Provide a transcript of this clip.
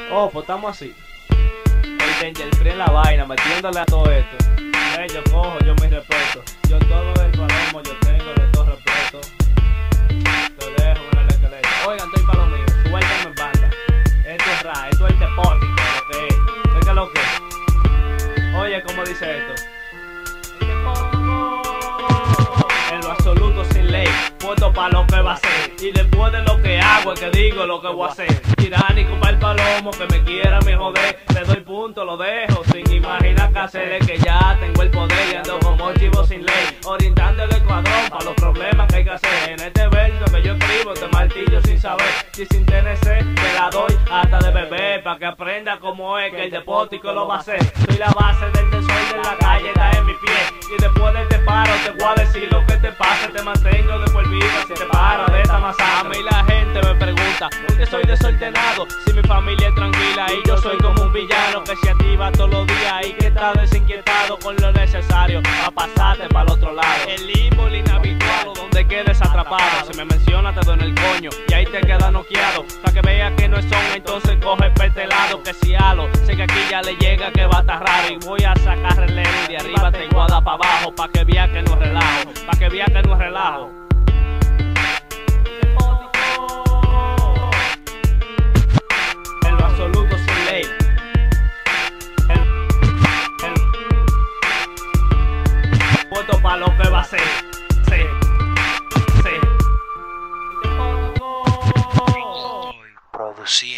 Oh, pues estamos así. El Danger Free en la vaina, metiéndole a todo esto. Yo cojo, yo me respeto. Yo todo el palomo, yo tengo de todo respeto. Lo dejo en el esqueleto. Oigan, estoy para lo mío, suéltame en banda. Esto es rap, esto es el depótico, lo que es. Venga lo que es. Oye, ¿cómo dice esto? En lo absoluto sin ley, puesto para lo que va a ser. Y después de lo que hago es que digo lo que voy a hacer. Tiránico para el palomo que me quiera me joder. Le doy punto, lo dejo sin imaginar qué hacer. Es que ya tengo el poder y ando como chivo sin ley, orientando el escuadrón para los problemas que hay que hacer. En este verso que yo escribo te martillo sin saber. Si sin tener sed te la doy hasta de beber, para que aprenda cómo es que el depótico lo va a hacer. Soy la base del desorden, la calle está en mi pie. Y después de este paro te voy a decir lo que te pasa. Te mantengo de por vida si te paras de esta masacre. A mí la gente me pregunta por qué soy desordenado, si mi familia es tranquila y yo soy como un villano que se activa todos los días y que está desinquietado con lo necesario para pasarte para el otro lado. El limbo, el inhabitual, donde quedes atrapado. Si me mencionas te doy en el coño y ahí te quedas noqueado. Para que veas que no es son, entonces coge pertelado. Que si halo, sé que aquí ya le llega que va a estar raro. Y voy a sacar relevo y de arriba te voy a dar para abajo, para que veas que no es relajo, para que veas que no es relajo. En lo absoluto sin ley. Puesto para lo que va a ser. Sí. Produciendo.